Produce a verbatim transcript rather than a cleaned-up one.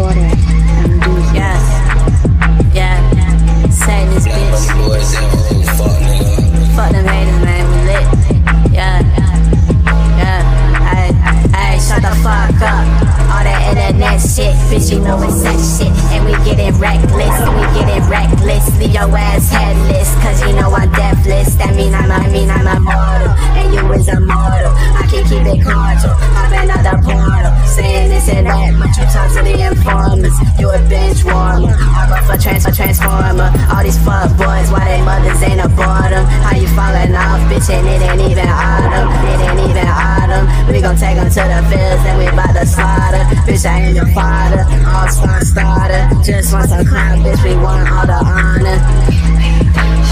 border. Yeah, yeah, say this bitch. Fuck them haters, man, we lit. Yeah, yeah, ay, ay, shut the fuck up. All that internet shit, bitch, you know it's that shit. And we getting reckless, and we getting reckless. Leave your ass headless, cause you know I'm deathless. That mean I'm, I mean I'm immortal, and you is immortal. I can keep it cordial, I've been out the portal, saying this and that, but you talk to the informers. You a bench warmer, I run for transfer transformer. All these fuck boys, why they mothers ain't abort them? How you falling off, bitch, and it ain't even autumn. It ain't even autumn. We gon' take them to the fields, and we bout to slaughter. Bitch, I ain't your father, all-star starter. Just want some clown, bitch, we want all the honor.